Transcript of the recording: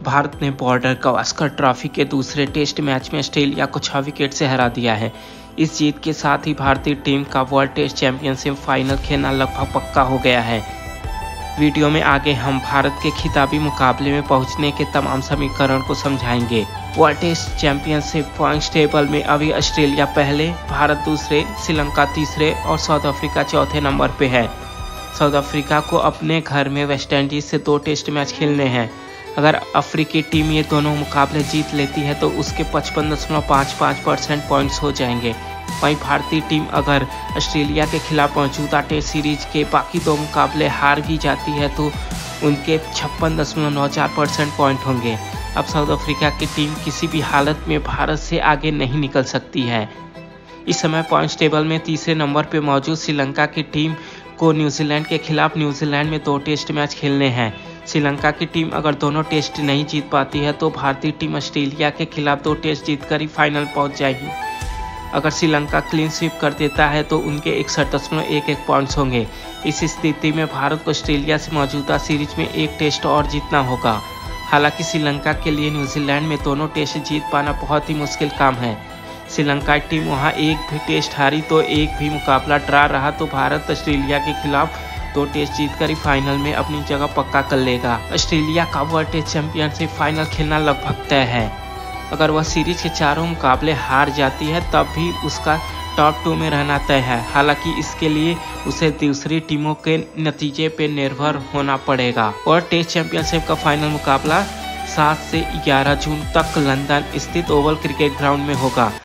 भारत ने border Gavaskar trophy के दूसरे टेस्ट मैच में ऑस्ट्रेलिया को 6 विकेट से हरा दिया है। इस जीत के साथ ही भारतीय टीम का वर्ल्ड टेस्ट चैंपियनशिप फाइनल खेलना लगभग पक्का हो गया है। वीडियो में आगे हम भारत के खिताबी मुकाबले में पहुंचने के तमाम समीकरण को समझाएंगे। World test championship points table में अभी ऑस्ट्रेलिया पहले, भारत दूसरे, श्रीलंका तीसरे और साउथ अफ्रीका चौथे नंबर पे है। साउथ अफ्रीका को अपने घर में वेस्टइंडीज से 2 टेस्ट मैच खेलने हैं। अगर अफ्रीकी टीम ये दोनों मुकाबले जीत लेती है तो उसके 55.55% पॉइंट्स हो जाएंगे। वहीं भारतीय टीम अगर ऑस्ट्रेलिया के खिलाफ मौजूदा टेस्ट सीरीज के बाकी 2 मुकाबले हार भी जाती है तो उनके 56.94% पॉइंट होंगे। अब साउथ अफ्रीका की टीम किसी भी हालत में भारत से आगे नहीं निकल सकती है। इस समय पॉइंट्स टेबल में तीसरे नंबर पर मौजूद श्रीलंका की टीम को न्यूजीलैंड के खिलाफ न्यूजीलैंड में 2 टेस्ट मैच खेलने हैं। श्रीलंका की टीम अगर दोनों टेस्ट नहीं जीत पाती है तो भारतीय टीम ऑस्ट्रेलिया के खिलाफ 2 टेस्ट जीतकर ही फाइनल पहुंच जाएगी। अगर श्रीलंका क्लीन स्वीप कर देता है तो उनके 61.11 पॉइंट्स होंगे। इस स्थिति में भारत को ऑस्ट्रेलिया से मौजूदा सीरीज में 1 टेस्ट और जीतना होगा। हालांकि श्रीलंका के लिए न्यूजीलैंड में दोनों टेस्ट जीत पाना बहुत ही मुश्किल काम है। श्रीलंका टीम वहां एक भी टेस्ट हारी तो एक भी मुकाबला ड्रा रहा तो भारत ऑस्ट्रेलिया के खिलाफ 2 टेस्ट जीतकर ही फाइनल में अपनी जगह पक्का कर लेगा। ऑस्ट्रेलिया का वर्ल्ड टेस्ट चैंपियनशिप फाइनल खेलना लगभग तय है। अगर वह सीरीज के 4 मुकाबले हार जाती है तब भी उसका टॉप 2 में रहना तय है। हालांकि इसके लिए उसे दूसरी टीमों के नतीजे पर निर्भर होना पड़ेगा। वर्ल्ड टेस्ट चैंपियनशिप का फाइनल मुकाबला 7 से 11 जून तक लंदन स्थित ओवल क्रिकेट ग्राउंड में होगा।